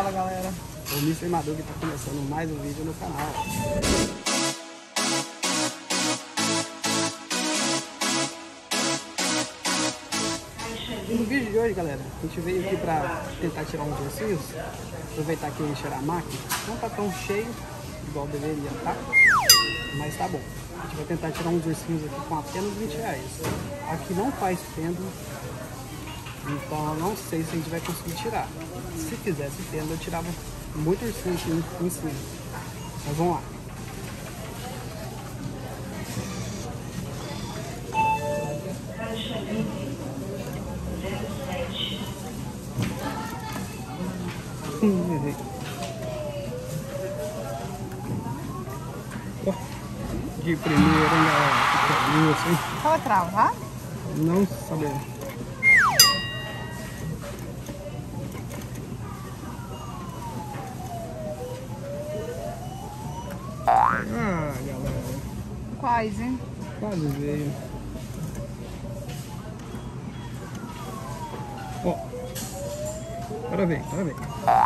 Fala galera, o Mr. Madug está começando mais um vídeo no canal. E no vídeo de hoje, galera, a gente veio aqui para tentar tirar uns ursinhos. Aproveitar que encher a máquina. Não tá tão cheio igual deveria, tá? Mas tá bom. A gente vai tentar tirar uns ursinhos aqui com apenas R$20. Aqui não faz fenda, então eu não sei se a gente vai conseguir tirar. Se fizesse fenda, eu tirava muito ursinho aqui em cima. Mas vamos lá. Errei. De primeira, hein, galera? Que isso, hein? Pode travar? Não sabia. Ah, galera. Quais, hein? Quase veio. Ó. Bora ver, bora ver.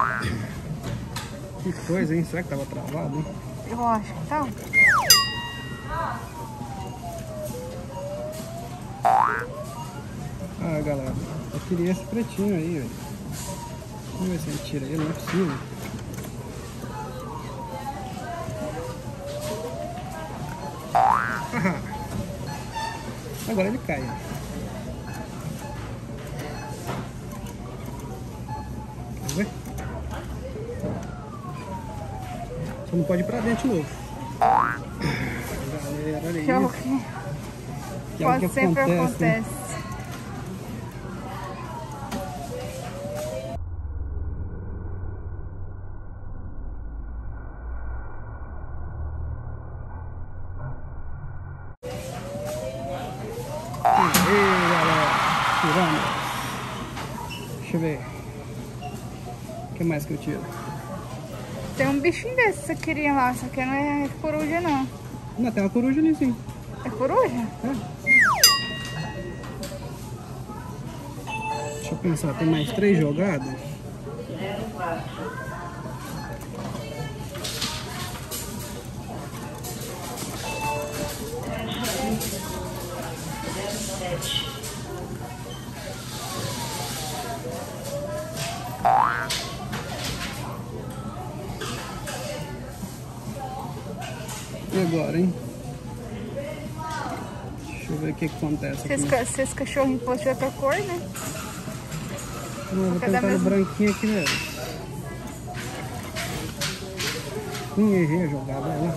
Que coisa, hein? Será que tava travado, hein? Eu acho que tá. Ah, galera. Eu queria esse pretinho aí, velho. Vamos ver se a gente tira ele, não é possível. Agora ele cai. Quer ver? Só não pode ir pra dentro de novo. Galera, olha Que é o isso. que Que é o quase que sempre acontece. Ei, galera, tiramos. Deixa eu ver. O que mais que eu tiro? Tem um bichinho desse que você queria lá, só que não é coruja não. Não, tem uma coruja ali sim. É coruja? É. Deixa eu pensar, tem mais 3 jogadas? E agora, hein? Deixa eu ver o que acontece aqui. Se esse cachorrinho fosse de outra cor, né? Não, eu vou Fica da tentar no mesma- branquinho aqui mesmo. Errei a jogada, né?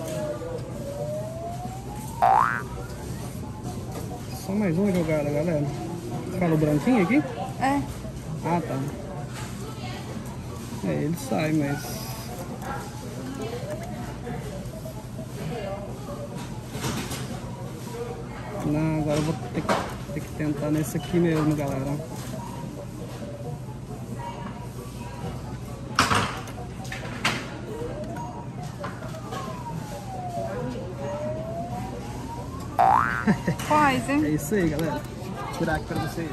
Só mais uma jogada, galera. Fala o branquinho aqui? É. Ah, tá. É, ele sai, mas... Não, agora eu vou ter que tentar nesse aqui mesmo, galera. Quais, hein? É isso aí, galera. Vou tirar aqui pra vocês.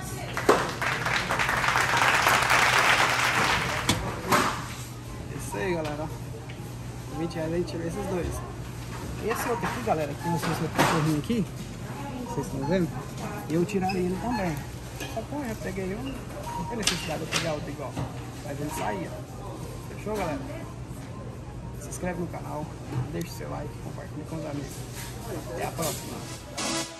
É isso aí, galera. R$20 a gente tira esses dois. Esse outro aqui, galera, que mostrou esse outro cachorrinho aqui, vocês estão vendo? Eu tiraria ele também. Só que eu já peguei um, não tem necessidade de eu pegar outro igual. Mas ele saía. Fechou, galera? Se inscreve no canal, deixa o seu like, compartilha com os amigos. Até a próxima.